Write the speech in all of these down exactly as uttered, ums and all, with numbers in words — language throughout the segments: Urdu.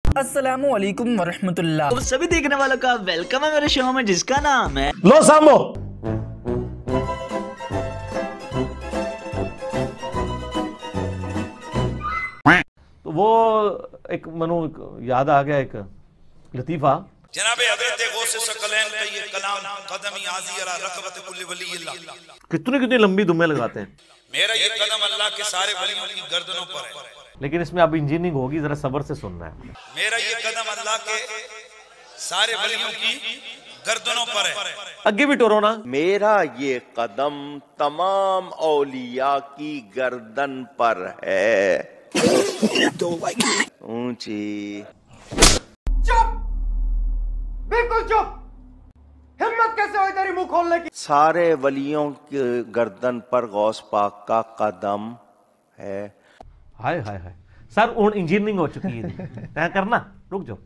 السلام علیکم ورحمۃ اللہ. سبھی دیکھنے والوں کا ویلکم ہے میرے شو میں جس کا نام ہے لو سامو. تو وہ ایک منو یاد آ گیا ایک لطیفہ. جناب حضرت غوث ثقلین کا یہ کلام قدمی عازی علی رقبت کل ولی اللہ. کتنی کتنی لمبی دمیں لگاتے ہیں. میرا یہ قدم اللہ کے سارے ولیوں کی گردنوں پر ہے. لیکن اس میں اب انجینئرنگ ہوگی, ذرا صبر سے سننا ہے. میرا یہ قدم اللہ کے سارے ولیوں کی گردنوں پر ہے. اگے بھی ٹورو نا. میرا یہ قدم تمام اولیاء کی گردن پر ہے. اونچی. چپ, بالکل چپ. ہمت کیسے ہوئی تیری منہ کھولنے کی؟ سارے ولیوں کی گردن پر غوث پاک کا قدم ہے. ہائے ہائے ہائے سر, اون انجینئرنگ ہو چکی ہے کرنا. رک جاؤ.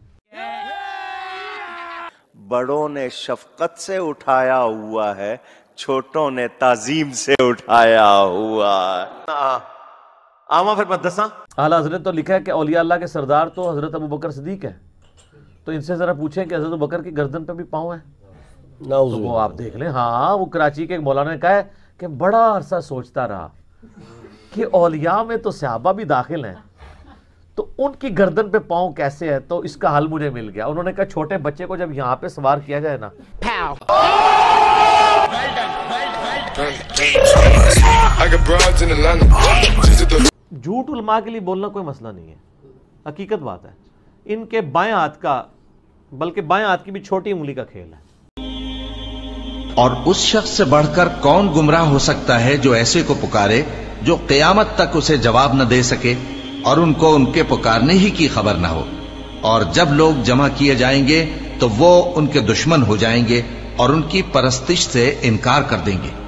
بڑوں نے شفقت سے اٹھایا ہوا ہے, چھوٹوں نے تعظیم سے اٹھایا ہوا ہے. آما پھر مت دساں. اعلیٰ حضرت تو لکھا ہے کہ اولیاء اللہ کے سردار تو حضرت ابو بکر صدیق ہے. تو ان سے ذرا پوچھیں کہ حضرت ابو بکر کی گردن پہ بھی پاؤں ہے. تو وہ آپ دیکھ لیں. ہاں, وہ کراچی کے ایک مولانا نے کہا ہے کہ بڑا عرصہ سوچتا رہا کہ اولیاء میں تو صحابہ بھی داخل ہیں, تو ان کی گردن پہ پاؤں کیسے ہے. تو اس کا حل مجھے مل گیا. انہوں نے کہا چھوٹے بچے کو جب یہاں پہ سوار کیا جائے نا, جھوٹ علماء کے لیے بولنا کوئی مسئلہ نہیں ہے, حقیقت بات ہے. ان کے بائیں ہاتھ کا, بلکہ بائیں ہاتھ کی بھی چھوٹی انگلی کا کھیل ہے. اور اس شخص سے بڑھ کر کون گمراہ ہو سکتا ہے جو ایسے کو پکارے جو قیامت تک اسے جواب نہ دے سکے اور ان کو ان کے پکارنے ہی کی خبر نہ ہو. اور جب لوگ جمع کیے جائیں گے تو وہ ان کے دشمن ہو جائیں گے اور ان کی پرستش سے انکار کر دیں گے.